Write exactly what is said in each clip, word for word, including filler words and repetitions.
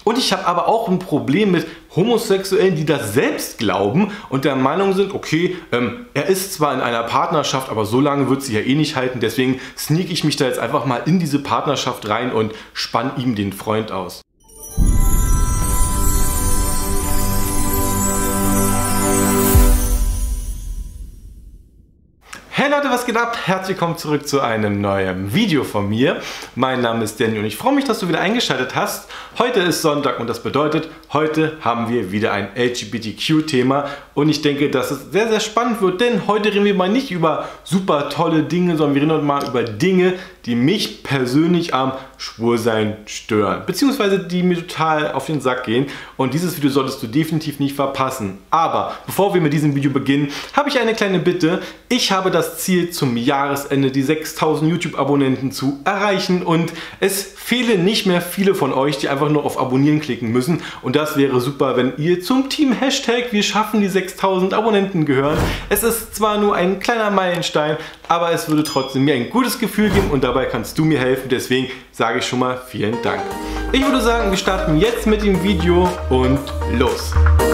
Und ich habe aber auch ein Problem mit Homosexuellen, die das selbst glauben und der Meinung sind, okay, ähm, er ist zwar in einer Partnerschaft, aber so lange wird sie ja eh nicht halten, deswegen sneak ich mich da jetzt einfach mal in diese Partnerschaft rein und spann ihm den Freund aus. Hey Leute, was geht ab? Herzlich willkommen zurück zu einem neuen Video von mir. Mein Name ist Danny und ich freue mich, dass du wieder eingeschaltet hast. Heute ist Sonntag und das bedeutet, heute haben wir wieder ein L G B T Q-Thema und ich denke, dass es sehr, sehr spannend wird, denn heute reden wir mal nicht über super tolle Dinge, sondern wir reden heute mal über Dinge, die mich persönlich am Schwulsein stören, beziehungsweise die mir total auf den Sack gehen, und dieses Video solltest du definitiv nicht verpassen. Aber bevor wir mit diesem Video beginnen, habe ich eine kleine Bitte. Ich habe das Ziel, zum Jahresende die sechstausend YouTube-Abonnenten zu erreichen und es fehlen nicht mehr viele von euch, die einfach nur auf Abonnieren klicken müssen, und das wäre super, wenn ihr zum Team Hashtag wir schaffen die sechstausend Abonnenten gehört. Es ist zwar nur ein kleiner Meilenstein, aber es würde trotzdem mir ein gutes Gefühl geben und dabei kannst du mir helfen, deswegen sage ich schon mal vielen Dank. Ich würde sagen, wir starten jetzt mit dem Video und los!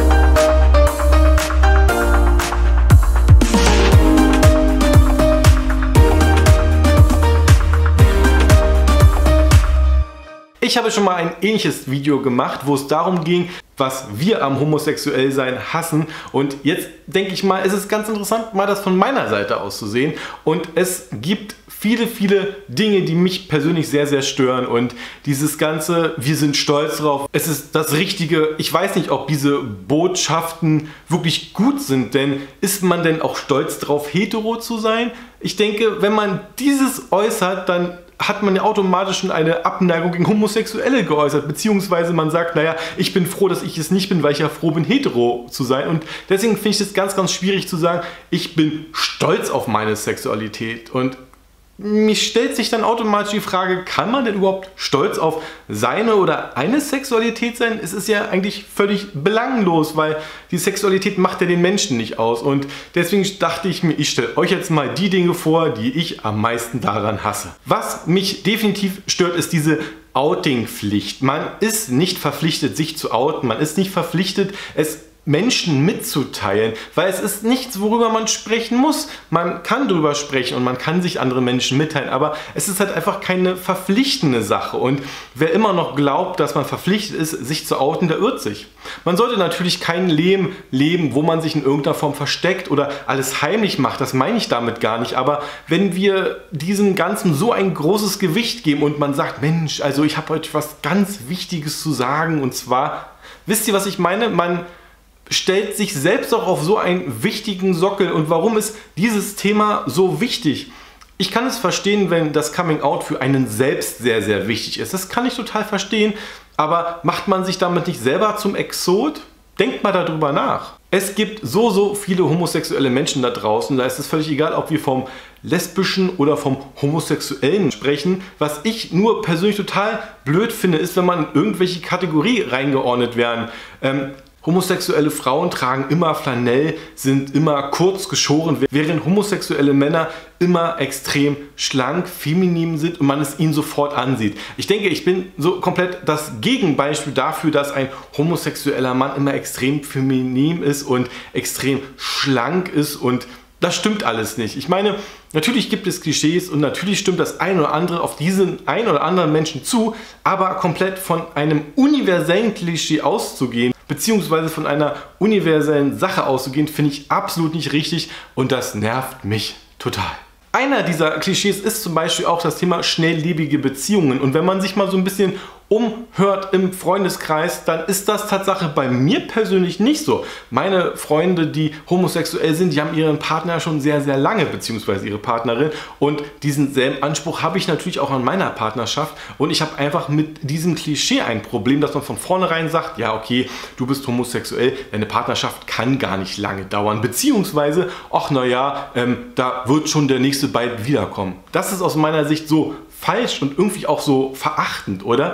Ich habe schon mal ein ähnliches Video gemacht, wo es darum ging, was wir am Homosexuellsein hassen, und jetzt denke ich mal, es ist ganz interessant, mal das von meiner Seite aus zu sehen, und es gibt viele, viele Dinge, die mich persönlich sehr, sehr stören, und dieses ganze, wir sind stolz drauf, es ist das Richtige. Ich weiß nicht, ob diese Botschaften wirklich gut sind, denn ist man denn auch stolz drauf, hetero zu sein? Ich denke, wenn man dieses äußert, dann hat man ja automatisch schon eine Abneigung gegen Homosexuelle geäußert, beziehungsweise man sagt, naja, ich bin froh, dass ich es nicht bin, weil ich ja froh bin, hetero zu sein, und deswegen finde ich es ganz, ganz schwierig zu sagen, ich bin stolz auf meine Sexualität. Und mich stellt sich dann automatisch die Frage, kann man denn überhaupt stolz auf seine oder eine Sexualität sein? Es ist ja eigentlich völlig belanglos, weil die Sexualität macht ja den Menschen nicht aus, und deswegen dachte ich mir, ich stelle euch jetzt mal die Dinge vor, die ich am meisten daran hasse. Was mich definitiv stört, ist diese Outing-Pflicht. Man ist nicht verpflichtet, sich zu outen, man ist nicht verpflichtet, es Menschen mitzuteilen, weil es ist nichts, worüber man sprechen muss. Man kann darüber sprechen und man kann sich andere Menschen mitteilen, aber es ist halt einfach keine verpflichtende Sache, und wer immer noch glaubt, dass man verpflichtet ist, sich zu outen, der irrt sich. Man sollte natürlich kein Leben leben, wo man sich in irgendeiner Form versteckt oder alles heimlich macht, das meine ich damit gar nicht, aber wenn wir diesem Ganzen so ein großes Gewicht geben und man sagt, Mensch, also ich habe heute was ganz Wichtiges zu sagen, und zwar, wisst ihr, was ich meine? Man stellt sich selbst auch auf so einen wichtigen Sockel, und warum ist dieses Thema so wichtig? Ich kann es verstehen, wenn das Coming Out für einen selbst sehr, sehr wichtig ist. Das kann ich total verstehen, aber macht man sich damit nicht selber zum Exot? Denkt mal darüber nach. Es gibt so, so viele homosexuelle Menschen da draußen, da ist es völlig egal, ob wir vom lesbischen oder vom Homosexuellen sprechen. Was ich nur persönlich total blöd finde, ist, wenn man in irgendwelche Kategorie reingeordnet werden. Ähm, Homosexuelle Frauen tragen immer Flanell, sind immer kurz geschoren, während homosexuelle Männer immer extrem schlank, feminin sind und man es ihnen sofort ansieht. Ich denke, ich bin so komplett das Gegenbeispiel dafür, dass ein homosexueller Mann immer extrem feminin ist und extrem schlank ist, und das stimmt alles nicht. Ich meine, natürlich gibt es Klischees und natürlich stimmt das ein oder andere auf diesen ein oder anderen Menschen zu, aber komplett von einem universellen Klischee auszugehen, beziehungsweise von einer universellen Sache auszugehen, finde ich absolut nicht richtig, und das nervt mich total. Einer dieser Klischees ist zum Beispiel auch das Thema schnelllebige Beziehungen, und wenn man sich mal so ein bisschen umhört im Freundeskreis, dann ist das Tatsache bei mir persönlich nicht so. Meine Freunde, die homosexuell sind, die haben ihren Partner schon sehr, sehr lange, beziehungsweise ihre Partnerin, und diesen selben Anspruch habe ich natürlich auch an meiner Partnerschaft, und ich habe einfach mit diesem Klischee ein Problem, dass man von vornherein sagt, ja okay, du bist homosexuell, deine Partnerschaft kann gar nicht lange dauern, beziehungsweise, ach naja, ähm, da wird schon der nächste bald wiederkommen. Das ist aus meiner Sicht so falsch und irgendwie auch so verachtend, oder?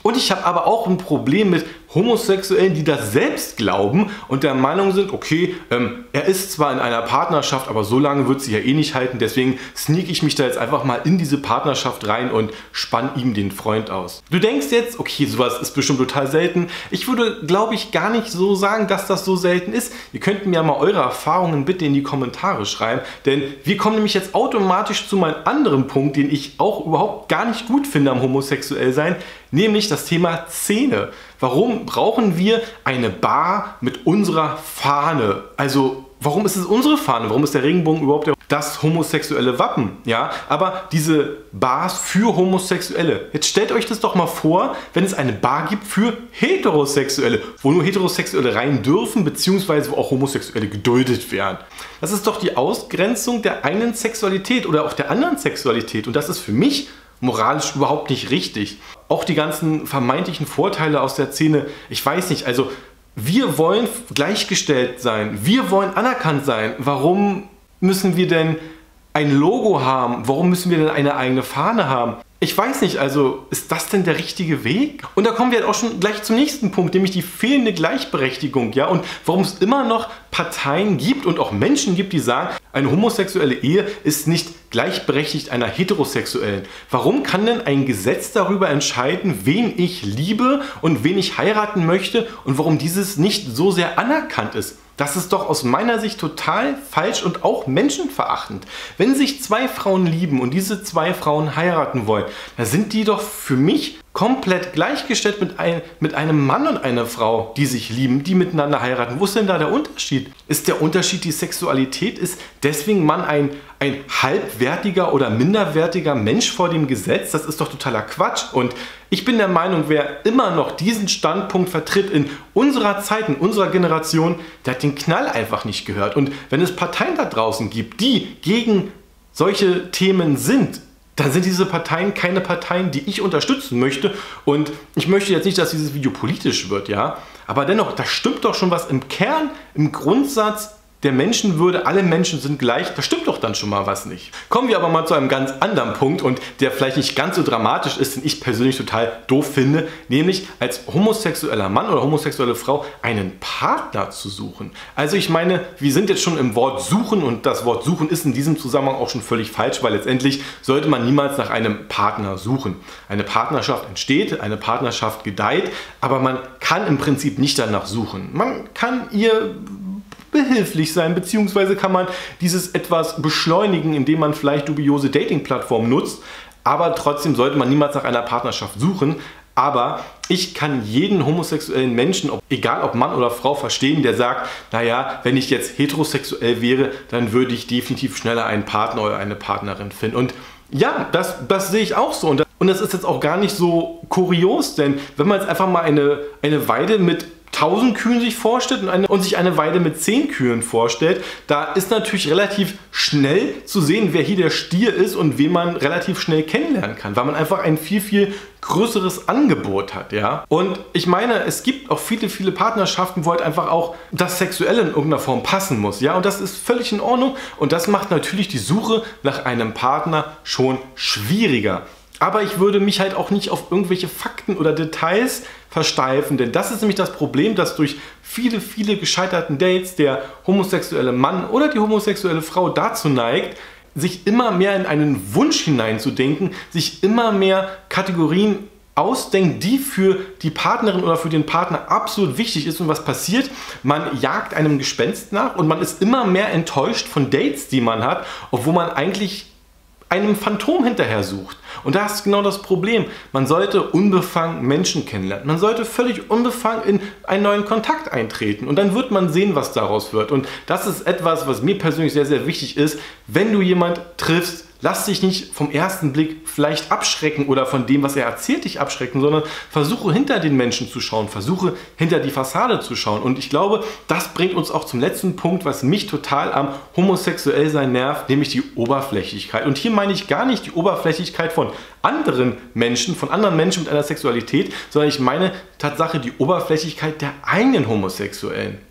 Und ich habe aber auch ein Problem mit Homosexuellen, die das selbst glauben und der Meinung sind, okay, ähm, er ist zwar in einer Partnerschaft, aber so lange wird sie ja eh nicht halten, deswegen sneak ich mich da jetzt einfach mal in diese Partnerschaft rein und spann ihm den Freund aus. Du denkst jetzt, okay, sowas ist bestimmt total selten. Ich würde, glaube ich, gar nicht so sagen, dass das so selten ist. Ihr könnt mir ja mal eure Erfahrungen bitte in die Kommentare schreiben, denn wir kommen nämlich jetzt automatisch zu meinem anderen Punkt, den ich auch überhaupt gar nicht gut finde am Homosexuellsein, nämlich das Thema Szene. Warum brauchen wir eine Bar mit unserer Fahne? Also warum ist es unsere Fahne? Warum ist der Regenbogen überhaupt das homosexuelle Wappen? Ja, aber diese Bars für Homosexuelle. Jetzt stellt euch das doch mal vor, wenn es eine Bar gibt für Heterosexuelle, wo nur Heterosexuelle rein dürfen, beziehungsweise wo auch Homosexuelle geduldet werden. Das ist doch die Ausgrenzung der einen Sexualität oder auch der anderen Sexualität und das ist für mich moralisch überhaupt nicht richtig. Auch die ganzen vermeintlichen Vorteile aus der Szene, ich weiß nicht, also wir wollen gleichgestellt sein, wir wollen anerkannt sein. Warum müssen wir denn ein Logo haben? Warum müssen wir denn eine eigene Fahne haben? Ich weiß nicht, also ist das denn der richtige Weg? Und da kommen wir halt auch schon gleich zum nächsten Punkt, nämlich die fehlende Gleichberechtigung, ja, und warum es immer noch Parteien gibt und auch Menschen gibt, die sagen, eine homosexuelle Ehe ist nicht gleichberechtigt einer heterosexuellen. Warum kann denn ein Gesetz darüber entscheiden, wen ich liebe und wen ich heiraten möchte und warum dieses nicht so sehr anerkannt ist? Das ist doch aus meiner Sicht total falsch und auch menschenverachtend. Wenn sich zwei Frauen lieben und diese zwei Frauen heiraten wollen, dann sind die doch für mich komplett gleichgestellt mit, ein, mit einem Mann und einer Frau, die sich lieben, die miteinander heiraten. Wo ist denn da der Unterschied? Ist der Unterschied die Sexualität? Ist deswegen Mann ein, ein halbwertiger oder minderwertiger Mensch vor dem Gesetz? Das ist doch totaler Quatsch. Und ich bin der Meinung, wer immer noch diesen Standpunkt vertritt in unserer Zeit, in unserer Generation, der hat den Knall einfach nicht gehört. Und wenn es Parteien da draußen gibt, die gegen solche Themen sind, dann sind diese Parteien keine Parteien, die ich unterstützen möchte. Und ich möchte jetzt nicht, dass dieses Video politisch wird, ja. Aber dennoch, da stimmt doch schon was im Kern, im Grundsatz der Menschenwürde, alle Menschen sind gleich, da stimmt doch dann schon mal was nicht. Kommen wir aber mal zu einem ganz anderen Punkt und der vielleicht nicht ganz so dramatisch ist, den ich persönlich total doof finde, nämlich als homosexueller Mann oder homosexuelle Frau einen Partner zu suchen. Also ich meine, wir sind jetzt schon im Wort suchen und das Wort suchen ist in diesem Zusammenhang auch schon völlig falsch, weil letztendlich sollte man niemals nach einem Partner suchen. Eine Partnerschaft entsteht, eine Partnerschaft gedeiht, aber man kann im Prinzip nicht danach suchen. Man kann ihr behilflich sein, beziehungsweise kann man dieses etwas beschleunigen, indem man vielleicht dubiose Dating-Plattformen nutzt, aber trotzdem sollte man niemals nach einer Partnerschaft suchen. Aber ich kann jeden homosexuellen Menschen, ob, egal ob Mann oder Frau, verstehen, der sagt, naja, wenn ich jetzt heterosexuell wäre, dann würde ich definitiv schneller einen Partner oder eine Partnerin finden. Und ja, das, das sehe ich auch so. Und das, und das ist jetzt auch gar nicht so kurios, denn wenn man jetzt einfach mal eine, eine Weide mit tausend Kühen sich vorstellt und, eine, und sich eine Weide mit zehn Kühen vorstellt, da ist natürlich relativ schnell zu sehen, wer hier der Stier ist und wen man relativ schnell kennenlernen kann, weil man einfach ein viel, viel größeres Angebot hat, ja. Und ich meine, es gibt auch viele, viele Partnerschaften, wo halt einfach auch das Sexuelle in irgendeiner Form passen muss, ja. Und das ist völlig in Ordnung und das macht natürlich die Suche nach einem Partner schon schwieriger. Aber ich würde mich halt auch nicht auf irgendwelche Fakten oder Details versteifen, denn das ist nämlich das Problem, dass durch viele, viele gescheiterten Dates der homosexuelle Mann oder die homosexuelle Frau dazu neigt, sich immer mehr in einen Wunsch hineinzudenken, sich immer mehr Kategorien ausdenkt, die für die Partnerin oder für den Partner absolut wichtig ist. Und was passiert? Man jagt einem Gespenst nach und man ist immer mehr enttäuscht von Dates, die man hat, obwohl man eigentlich einem Phantom hinterher sucht. Und da ist genau das Problem. Man sollte unbefangen Menschen kennenlernen. Man sollte völlig unbefangen in einen neuen Kontakt eintreten. Und dann wird man sehen, was daraus wird. Und das ist etwas, was mir persönlich sehr, sehr wichtig ist. Wenn du jemanden triffst, lass dich nicht vom ersten Blick vielleicht abschrecken oder von dem, was er erzählt, dich abschrecken, sondern versuche hinter den Menschen zu schauen, versuche hinter die Fassade zu schauen. Und ich glaube, das bringt uns auch zum letzten Punkt, was mich total am Homosexuellsein nervt, nämlich die Oberflächlichkeit. Und hier meine ich gar nicht die Oberflächlichkeit von anderen Menschen, von anderen Menschen mit einer Sexualität, sondern ich meine Tatsache die Oberflächlichkeit der eigenen Homosexuellen.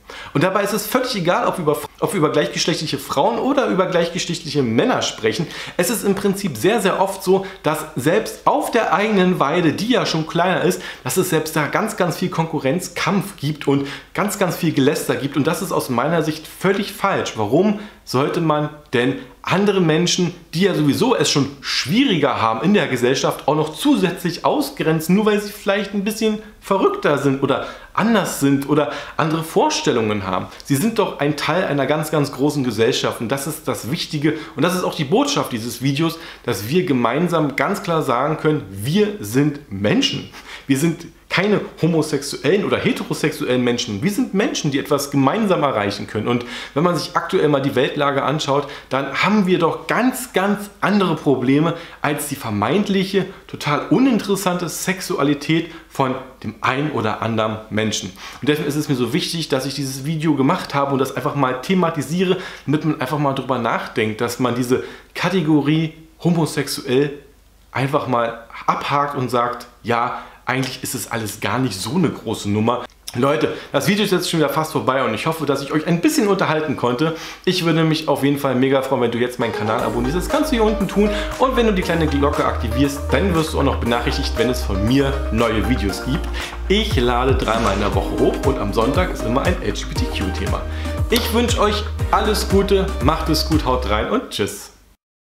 Und dabei ist es völlig egal, ob wir, über, ob wir über gleichgeschlechtliche Frauen oder über gleichgeschlechtliche Männer sprechen. Es ist im Prinzip sehr, sehr oft so, dass selbst auf der eigenen Weide, die ja schon kleiner ist, dass es selbst da ganz, ganz viel Konkurrenzkampf gibt und ganz, ganz viel Geläster gibt. Und das ist aus meiner Sicht völlig falsch. Warum sollte man denn andere Menschen, die ja sowieso es schon schwieriger haben in der Gesellschaft, auch noch zusätzlich ausgrenzen, nur weil sie vielleicht ein bisschen verrückter sind oder anders sind oder andere Vorstellungen haben? Sie sind doch ein Teil einer ganz, ganz großen Gesellschaft und das ist das Wichtige und das ist auch die Botschaft dieses Videos, dass wir gemeinsam ganz klar sagen können, wir sind Menschen. Wir sind keine homosexuellen oder heterosexuellen Menschen. Wir sind Menschen, die etwas gemeinsam erreichen können. Und wenn man sich aktuell mal die Weltlage anschaut, dann haben wir doch ganz, ganz andere Probleme als die vermeintliche, total uninteressante Sexualität von dem einen oder anderen Menschen. Und deswegen ist es mir so wichtig, dass ich dieses Video gemacht habe und das einfach mal thematisiere, damit man einfach mal drüber nachdenkt, dass man diese Kategorie homosexuell einfach mal abhakt und sagt, ja, eigentlich ist es alles gar nicht so eine große Nummer. Leute, das Video ist jetzt schon wieder fast vorbei und ich hoffe, dass ich euch ein bisschen unterhalten konnte. Ich würde mich auf jeden Fall mega freuen, wenn du jetzt meinen Kanal abonnierst. Das kannst du hier unten tun und wenn du die kleine Glocke aktivierst, dann wirst du auch noch benachrichtigt, wenn es von mir neue Videos gibt. Ich lade dreimal in der Woche hoch und am Sonntag ist immer ein L G B T Q-Thema. Ich wünsche euch alles Gute, macht es gut, haut rein und tschüss.